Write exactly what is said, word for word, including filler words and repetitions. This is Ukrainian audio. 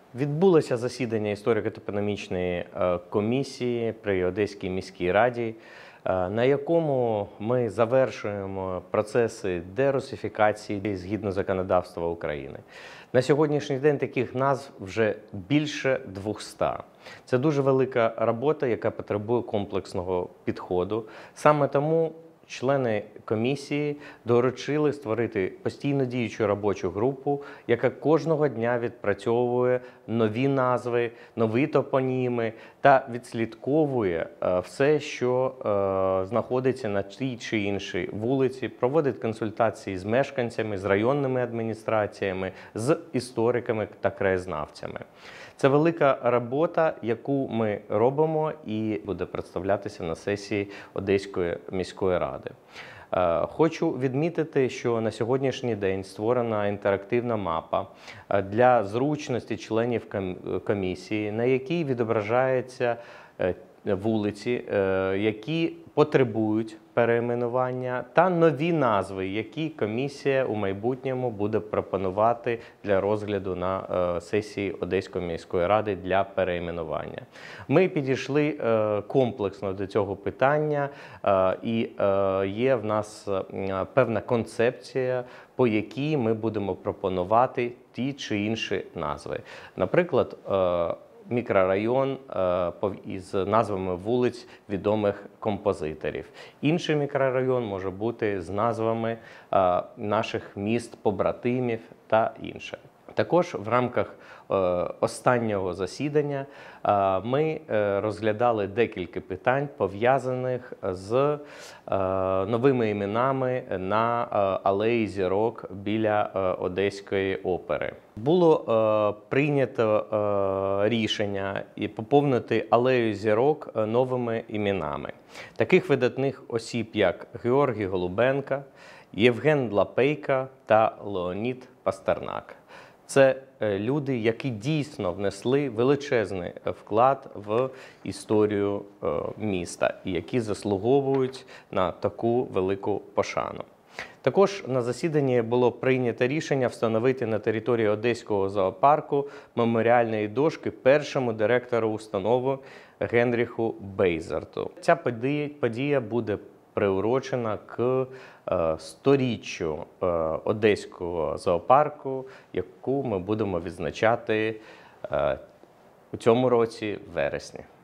Відбулося засідання історико-топономічної комісії при Одеській міській раді, на якому ми завершуємо процеси дерусифікації згідно законодавства України. На сьогоднішній день таких назв вже більше двохсот. Це дуже велика робота, яка потребує комплексного підходу. Саме тому члени комісії доручили створити постійно діючу робочу групу, яка кожного дня відпрацьовує нові назви, нові топоніми та відслідковує все, що знаходиться на тій чи іншій вулиці, проводить консультації з мешканцями, з районними адміністраціями, з істориками та краєзнавцями. Це велика робота, яку ми робимо і буде представлятися на сесії Одеської міської ради. Хочу відмітити, що на сьогоднішній день створена інтерактивна мапа для зручності членів комісії, на якій відображаються вулиці, які потребують перейменування, та нові назви, які комісія у майбутньому буде пропонувати для розгляду на сесії Одеської міської ради для перейменування. Ми підійшли комплексно до цього питання, і є в нас певна концепція, по якій ми будемо пропонувати ті чи інші назви. Наприклад, мікрорайон із назвами вулиць відомих композиторів. Інший мікрорайон може бути з назвами наших міст-побратимів та інше. Також в рамках останнього засідання ми розглядали декілька питань, пов'язаних з новими іменами на алеї Зірок біля Одеської опери. Було прийнято рішення і поповнити алею Зірок новими іменами таких видатних осіб, як Георгій Голубенко, Євген Лапейко та Леонід Пастернак. Це люди, які дійсно внесли величезний вклад в історію міста і які заслуговують на таку велику пошану. Також на засіданні було прийнято рішення встановити на території Одеського зоопарку меморіальної дошки першому директору установи Генріху Бейзерту. Ця подія буде приурочена к сторіччю Одеського зоопарку, яку ми будемо відзначати у цьому році в вересні.